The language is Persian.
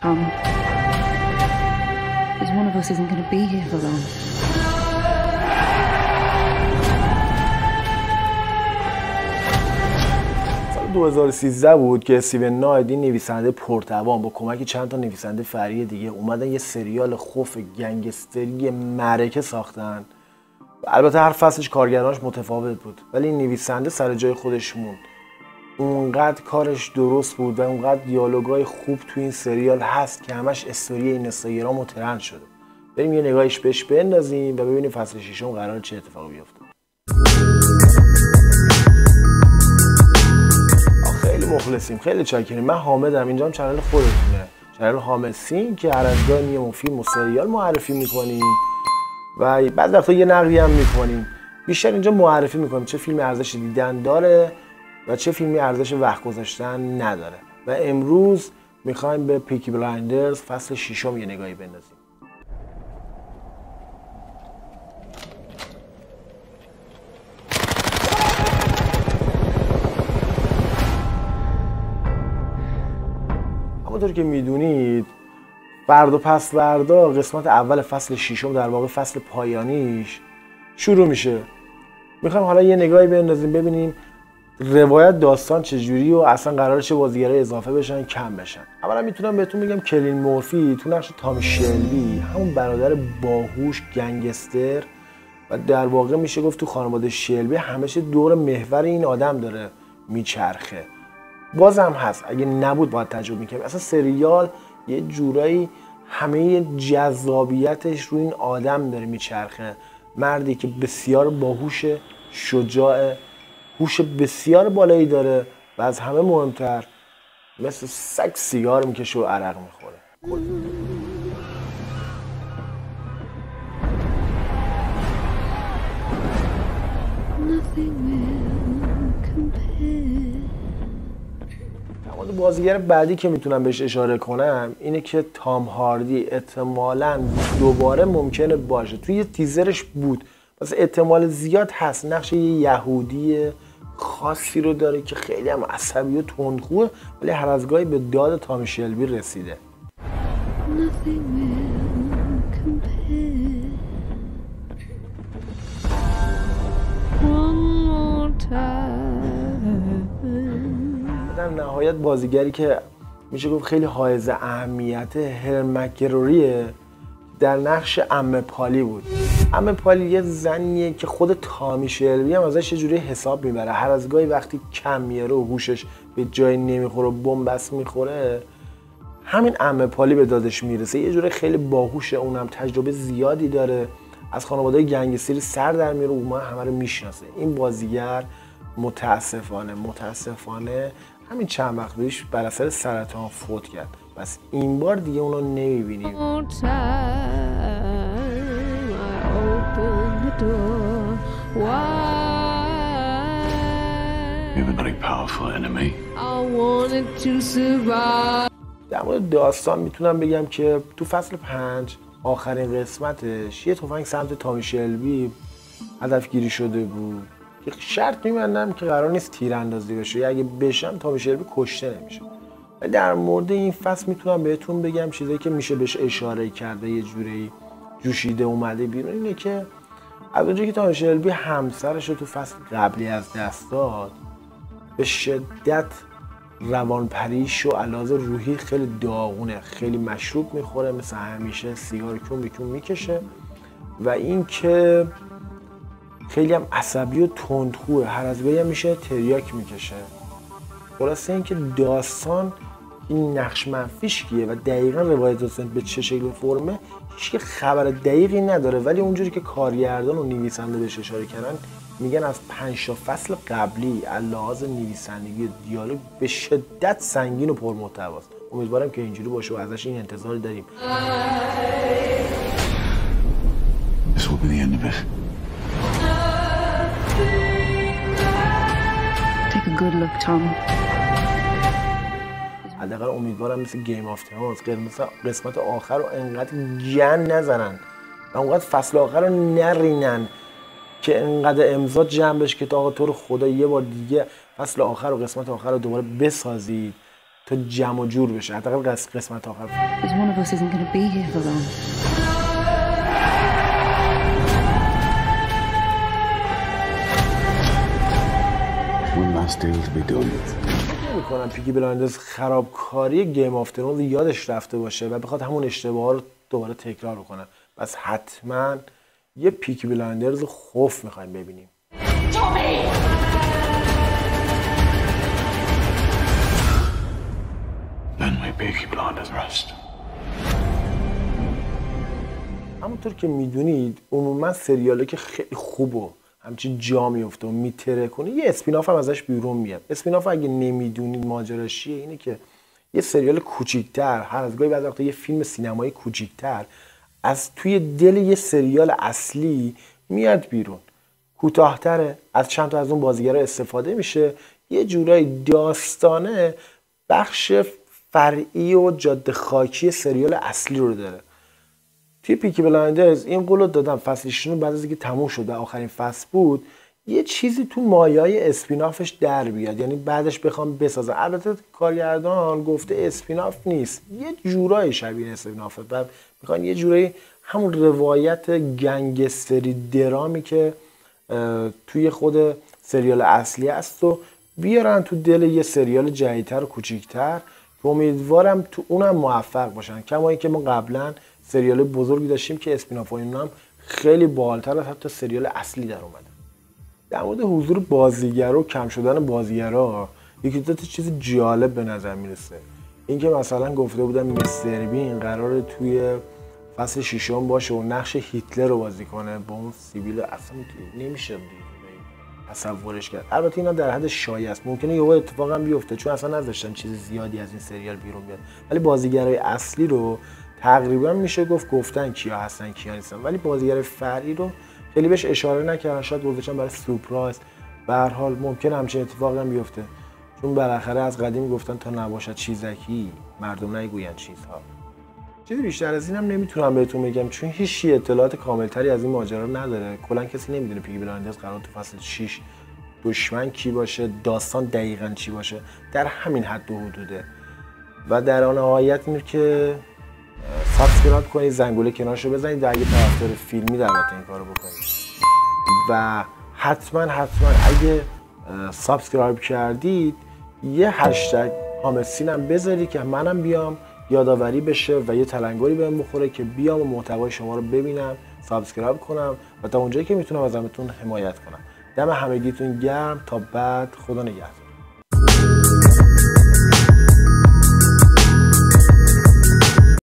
Tom, because one of us isn't going to be here for long. سال 2013 بود که استیون ناید، این نویسنده پرتوان، با کمک چند تا نویسنده فرعی دیگه اومدن یه سریال خوف گنگستری معرکه ساختن. البته هر فصلش کارگردانش متفاوت بود، ولی این نویسنده سر جای خودش موند. اونقدر کارش درست بود و اونقدر دیالوگای خوب تو این سریال هست که همش استوری اینستاگرام و ترند شده. بریم یه نگاهش بهش بندازیم و ببینیم فصل 6 قراره چه اتفاقی بیفته. خیلی مخلصیم، خیلی چاکریم. من حامدم، اینجا هم چنل خودتونه، چنل حامد سین، که هر از گاهی میام فیلم و سریال معرفی میکنیم و بعد وقتا یه نقدی هم میکنیم. بیشتر اینجا معرفی میکنیم چه فیلمی ارزش دیدن داره و چه فیلمی ارزش وقت گذاشتن نداره. و امروز میخوایم به پیکی بلایندرز فصل 6 یه نگاهی بندازیم. همونطور که میدونید فردا پس فردا قسمت اول فصل 6 در واقع فصل پایانیش شروع میشه. میخوایم حالا یه نگاهی بندازیم ببینیم روایت داستان چجوری و اصلا قراره چه بازیگرای اضافه بشن کم بشن. اولا میتونم بهتون بگم کلین مورفی تو نقش تامی شلبی، همون برادر باهوش گنگستر و در واقع میشه گفت تو خانواده شلبی همشه دور محور این آدم داره میچرخه. بازم هست، اگه نبود باید تجربه میکنیم. اصلا سریال یه جورایی همه جذابیتش رو این آدم داره میچرخه. مردی که بسیار باهوشه، شجاعه، هوش بسیار بالایی داره و از همه مهمتر مثل سگ سیگار میکشه و عرق میخوره. بازیگر بعدی که میتونم بهش اشاره کنم اینه که تام هاردی احتمالاً دوباره ممکنه باشه. توی یه تیزرش بود، پس احتمال زیاد هست. نقش یه یهودی خاصی رو داره که خیلی هم عصبی و تندخوه، ولی هر از گاهی به داد تامی شلبی رسیده. در نهایت بازیگری که میشه گفت خیلی حائز اهمیت هلن مک‌گروریه، در نقش عمه پالی بود. عمه پالی یه زنیه که خود تامی شلبی هم ازش یه جوری حساب میبره. هر از گاهی وقتی کم میاره و هوشش به جای نمیخوره و بن‌بست میخوره، همین عمه پالی به دادش میرسه. یه جوری خیلی باهوشه، اونم تجربه زیادی داره، از خانواده گنگستری سر در میاره و ما همه رو میشناسه. این بازیگر متاسفانه همین چند وقت پیش بر اثر سرطان فوت کرد. بس این بار دیگه اونو نمیبینیم. در مورد داستان میتونم بگم که تو فصل 5 آخرین قسمتش یه تفنگ سمت تامی شلبی هدفگیری شده بود که شرط می‌بندم که قرار نیست تیراندازی بشه، یا اگه بشم تامی شلبی کشته نمیشه. ولی در مورد این فصل میتونم بهتون بگم چیزایی که میشه بهش اشاره کرده، یه جوری جوشیده اومده بیرون، اینه که از اونجایی که تامی شلبی همسرش رو تو فصل قبلی از دست داد، به شدت روانپریش و علاوه روحی خیلی داغونه، خیلی مشروب میخوره، مثل همیشه سیگار کم بیکم میکشه و این که خیلی هم عصبی و تندخوه، هر از گاهی هم میشه تریاک میکشه. خلاصه این که داستان این نقش منفیش کیه و دقیقا روایت داستان به چه شکل و فرمه هیچ خبر دقیقی نداره، ولی اونجوری که کارگردان و نویسنده بهش اشاره کردن میگن از 5 فصل قبلی از لحاظ نویسندگی دیالوگ به شدت سنگین و پرمحتواست. امیدوارم که اینجوری باشه و ازش این انتظار داریم. This will be the end of it. Take a good look, Tom. حداقل امیدوارم مثل گیم آف ترونز قسمت آخر رو انقدر گن نزنن و انقدر فصل آخر رو نرینن که انقدر امضا جمع بشه که آقا تو رو خدا یه بار دیگه فصل آخر و قسمت آخر رو دوباره بسازید تا جمع و جور بشه، حداقل قسمت آخر. Because one of us isn't going to be here for long. One last deal to be done. میکنم پیکی بلایندرز خرابکاری گیم آف ترونز یادش رفته باشه و بخواد همون اشتباه رو دوباره تکرار کنه. پس حتما یه پیکی بلایندرز خوف میخوایم ببینیم. Then my Peaky Blinders rest. همونطور که میدونید عموما سریاله که خیلی خوب و همچین جا میفته و میتره کنه یه اسپیناف هم ازش بیرون میاد. اسپیناف اگه نمیدونید ماجراش چیه اینه که یه سریال کوچیک‌تر، هر از گاهی بعضی وقتا یه فیلم سینمایی کوچیک‌تر از توی دل یه سریال اصلی میاد بیرون. کوتاه‌تره، از چند تا از اون بازیگرا استفاده میشه، یه جورایی داستانه بخش فرعی و جاده خاکی سریال اصلی رو داره. توی پیکی بلایندرز این قولو دادم فصل 6 بعد از اینکه تموم شد و آخرین فصل بود یه چیزی تو مایه‌های اسپینافش در بیاد، یعنی بعدش بخوام بسازن. البته کارگردان گفته اسپیناف نیست، یه جورایی شبیه اسپینافه و میخوان یه جورایی همون روایت گنگستری درامی که توی خود سریال اصلی هست و بیارن تو دل یه سریال جدیدتر و کوچیک‌تر که امیدوارم تو اونم موفق باشن. کما اینکه ما قبلا سریال بزرگی داشتیم که اسپیناف اینا هم خیلی بالاتر از حتی سریال اصلی در اومده. در مورد حضور بازیگرا و کم شدن بازیگرا یکی دو تا چیز جالب به نظر میرسه. اینکه مثلا گفته بودن مستر بین قراره توی فصل 6 باشه و نقش هیتلر رو بازی کنه با اون سیبیل، اصلا نمیشه تصورش کرد. البته اینا در حد شایعه است، ممکنه یهو اتفاق هم بیفته چون اصلا نذاشتن چیز زیادی از این سریال بیرون بیاد، ولی بازیگرای اصلی رو تقریبا میشه گفتن کیا هستن کیا نیستن، ولی بازیگر فرعی رو خیلی بهش اشاره نکردن. شاید گذاشتن برای سورپرایز. به هر حال ممکنه همچین اتفاقی هم بیفته چون بالاخره از قدیم گفتن تا نباشد چیزکی مردم نگویند چیزها. چیزی بیشتر از اینم نمیتونم بهتون بگم چون هیچ اطلاعات کاملتری از این ماجرا نداره. کلا کسی نمیدونه پیکی بلایندرز قرار تو فصل 6 دشمن کی باشه، داستان دقیقاً چی باشه، در همین حد و حدوده. و در نهایت اینه که سابسکرایب کنید، زنگوله کنارشو بزنید، اگه طرفدار فیلمی در واقع این کارو بکنید و حتما اگه سابسکرایب کردید یه هشتگ حامدسین هم بذارید که منم بیام یادآوری بشه و یه تلنگری بهم بخوره که بیام و محتوای شما رو ببینم، سابسکرایب کنم و تا اونجایی که میتونم ازتون حمایت کنم. دم همگیتون گرم، تا بعد، خدا نگهدار.